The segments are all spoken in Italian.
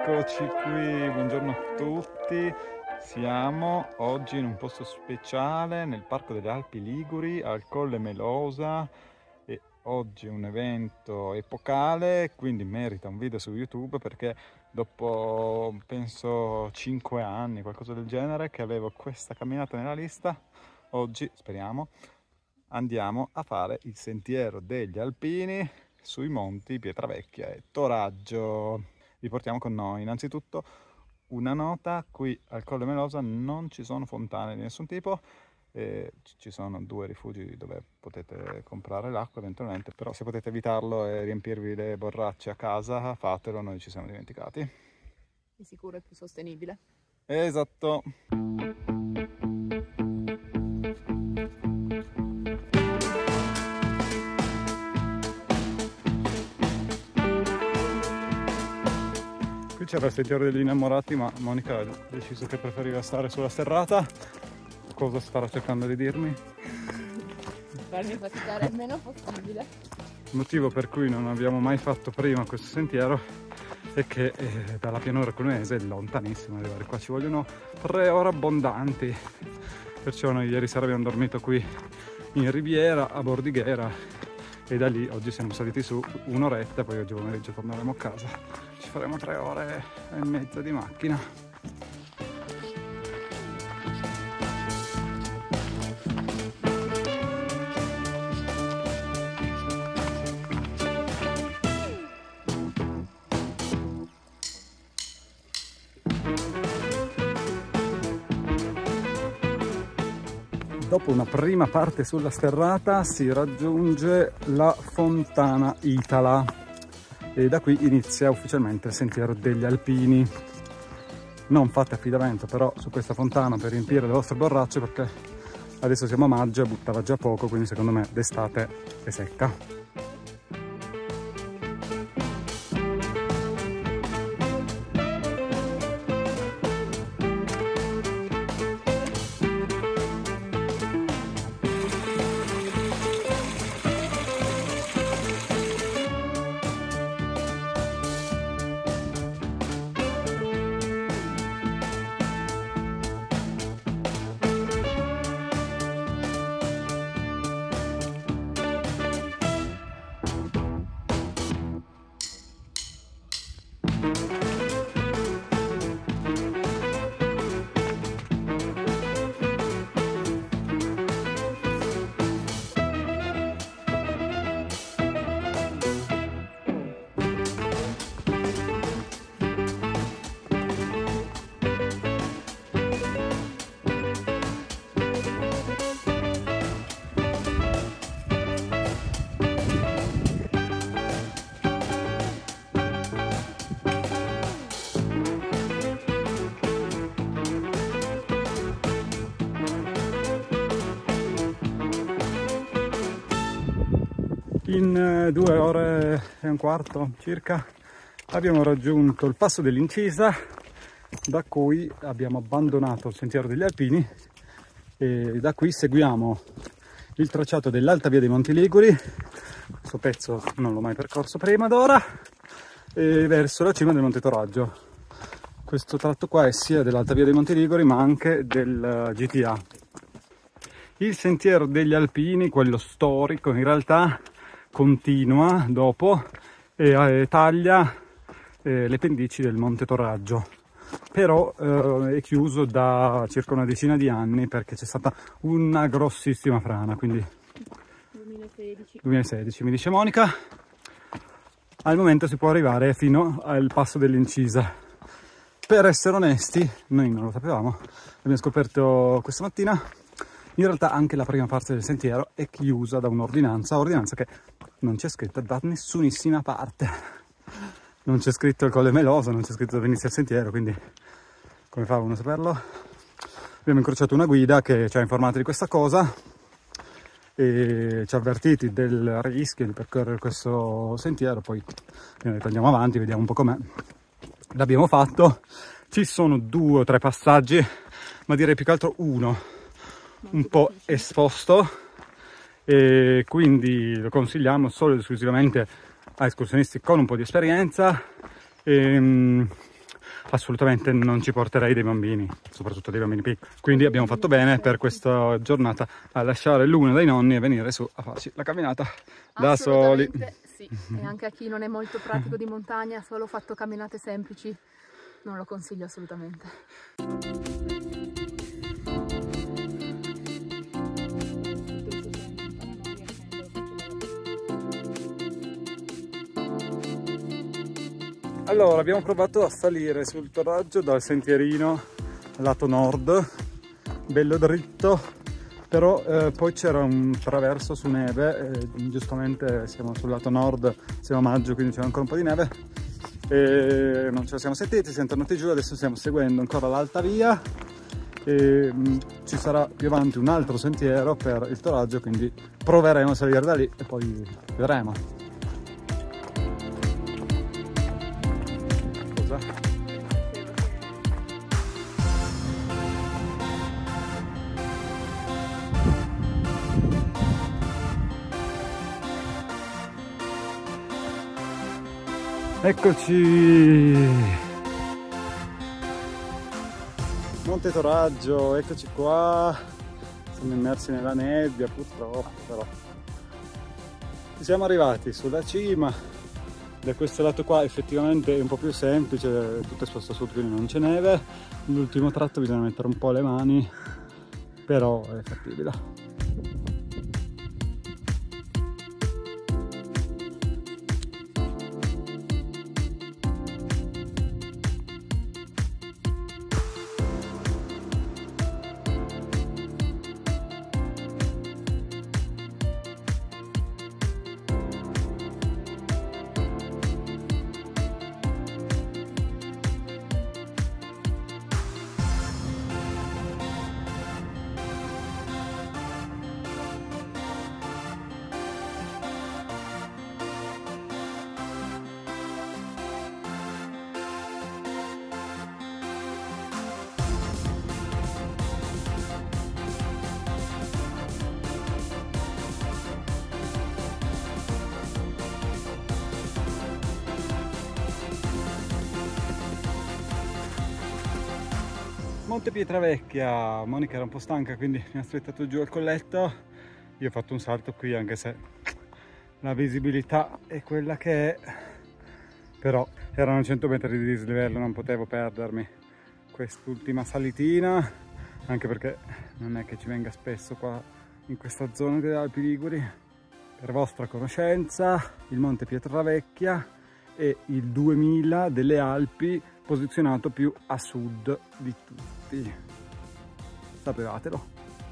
Eccoci qui, buongiorno a tutti. Siamo oggi in un posto speciale nel Parco delle Alpi Liguri al Colle Melosa e oggi è un evento epocale, quindi merita un video su YouTube perché dopo penso 5 anni, qualcosa del genere, che avevo questa camminata nella lista, oggi speriamo andiamo a fare il sentiero degli alpini sui monti Pietravecchia e Toraggio. Vi portiamo con noi. Innanzitutto una nota: qui al Colle Melosa non ci sono fontane di nessun tipo, ci sono 2 rifugi dove potete comprare l'acqua eventualmente, però se potete evitarlo e riempirvi le borracce a casa, fatelo, noi ci siamo dimenticati. Di sicuro è più sostenibile. Esatto. Qui c'era il sentiero degli innamorati, ma Monica ha deciso che preferiva stare sulla sterrata. Cosa starà cercando di dirmi? Farmi faticare il meno possibile. Il motivo per cui non abbiamo mai fatto prima questo sentiero è che dalla pianura cuneese è lontanissimo arrivare qua, ci vogliono 3 ore abbondanti. Perciò noi ieri sera abbiamo dormito qui in Riviera a Bordighera e da lì oggi siamo saliti su un'oretta, poi oggi pomeriggio torneremo a casa. Ci faremo 3 ore e mezza di macchina. Dopo una prima parte sulla sterrata si raggiunge la Fontana Itala e da qui inizia ufficialmente il sentiero degli alpini. Non fate affidamento però su questa fontana per riempire le vostre borracce, perché adesso siamo a maggio e buttava già poco, quindi secondo me d'estate è secca. In 2 ore e un quarto circa abbiamo raggiunto il passo dell'Incisa, da cui abbiamo abbandonato il sentiero degli alpini e da qui seguiamo il tracciato dell'Alta Via dei Monti Liguri. Questo pezzo non l'ho mai percorso prima d'ora, e verso la cima del Monte Toraggio. Questo tratto qua è sia dell'Alta Via dei Monti Liguri ma anche del GTA. Il sentiero degli alpini, quello storico, in realtà continua dopo e taglia le pendici del Monte Toraggio, però è chiuso da circa una decina di anni perché c'è stata una grossissima frana, quindi 2016 mi dice Monica. Al momento si può arrivare fino al passo dell'Incisa. Per essere onesti, noi non lo sapevamo, l'abbiamo scoperto questa mattina. In realtà anche la prima parte del sentiero è chiusa da ordinanza che non c'è scritta da nessunissima parte. Non c'è scritto il Colle Melosa, non c'è scritto dove inizia il sentiero, quindi come fa uno a saperlo? Abbiamo incrociato una guida che ci ha informato di questa cosa e ci ha avvertiti del rischio di percorrere questo sentiero. Poi abbiamo detto andiamo avanti, vediamo un po' com'è. L'abbiamo fatto, ci sono 2 o 3 passaggi, ma direi più che altro uno un po' esposto, e quindi lo consigliamo solo ed esclusivamente a escursionisti con un po' di esperienza. assolutamente non ci porterei dei bambini, soprattutto dei bambini piccoli. Quindi abbiamo fatto bene per questa giornata a lasciare l'uno dei nonni e venire su a farci la camminata da soli. Sì, e anche a chi non è molto pratico di montagna, solo fatto camminate semplici, non lo consiglio assolutamente. Allora, abbiamo provato a salire sul toraggio dal sentierino lato nord, bello dritto, però poi c'era un traverso su neve, giustamente siamo sul lato nord, siamo a maggio, quindi c'era ancora un po' di neve, e non ce la siamo sentiti, siamo tornati giù, adesso stiamo seguendo ancora l'alta via, e ci sarà più avanti un altro sentiero per il toraggio, quindi proveremo a salire da lì e poi vedremo. Eccoci! Monte Toraggio, eccoci qua. Siamo immersi nella nebbia purtroppo, però siamo arrivati sulla cima. Da questo lato qua effettivamente è un po' più semplice, tutto esposto a sud, quindi non c'è neve. L'ultimo tratto bisogna mettere un po' le mani, però è fattibile. Monte Pietravecchia, Monica era un po' stanca, quindi mi ha aspettato giù al colletto. Io ho fatto un salto qui, anche se la visibilità è quella che è, però erano 100 metri di dislivello, non potevo perdermi quest'ultima salitina, anche perché non è che ci venga spesso qua in questa zona delle Alpi Liguri. Per vostra conoscenza, il Monte Pietravecchia è il 2000 delle Alpi, posizionato più a sud di tutti. Sapevatelo.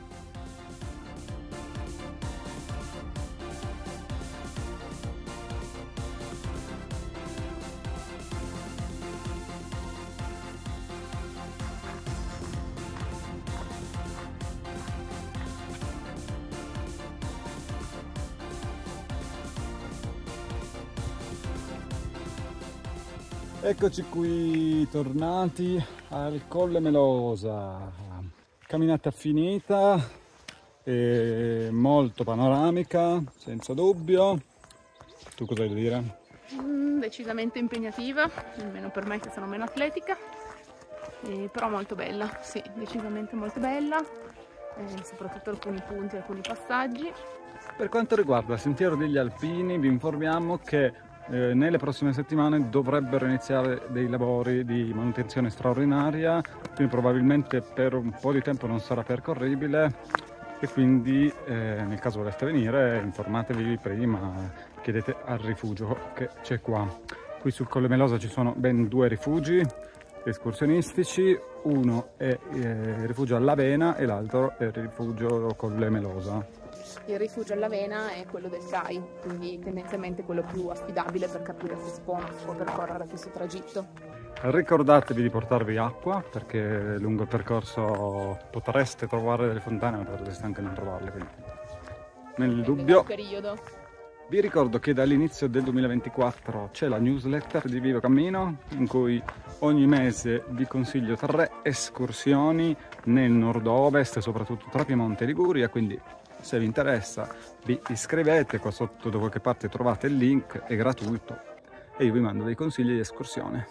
Eccoci qui, tornati al Colle Melosa. Camminata finita, e molto panoramica, senza dubbio. Tu cosa hai da dire? Decisamente impegnativa, almeno per me che sono meno atletica, però molto bella, sì, decisamente molto bella, soprattutto alcuni punti, alcuni passaggi. Per quanto riguarda il Sentiero degli Alpini, vi informiamo che nelle prossime settimane dovrebbero iniziare dei lavori di manutenzione straordinaria, quindi probabilmente per un po' di tempo non sarà percorribile, e quindi nel caso voleste venire informatevi prima, chiedete al rifugio che c'è qua. Qui sul Colle Melosa ci sono ben 2 rifugi escursionistici, uno è il rifugio all'Avena e l'altro è il rifugio Colle Melosa. Il rifugio all'Avena è quello del CAI, quindi tendenzialmente quello più affidabile per capire se si può percorrere questo tragitto. Ricordatevi di portarvi acqua, perché lungo il percorso potreste trovare delle fontane, ma potreste anche non trovarle, quindi nel dubbio. Periodo. Vi ricordo che dall'inizio del 2024 c'è la newsletter di Vivo Cammino, in cui ogni mese vi consiglio 3 escursioni nel nord-ovest, soprattutto tra Piemonte e Liguria, quindi se vi interessa vi iscrivete, qua sotto da qualche parte trovate il link, è gratuito e io vi mando dei consigli di escursione.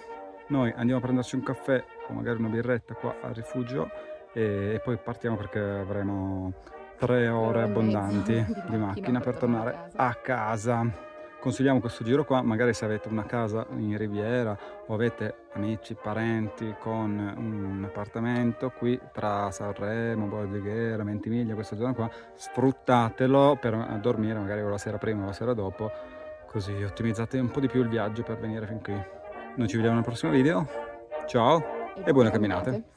Noi andiamo a prenderci un caffè o magari una birretta qua al rifugio e poi partiamo perché avremo 3 ore abbondanti di macchina per tornare a casa. Consigliamo questo giro qua, magari se avete una casa in Riviera o avete amici, parenti con un appartamento qui tra Sanremo, Bordighera, Ventimiglia, questa zona qua, sfruttatelo per dormire magari o la sera prima o la sera dopo, così ottimizzate un po' di più il viaggio per venire fin qui. Noi ci vediamo nel prossimo video, ciao e buone camminate!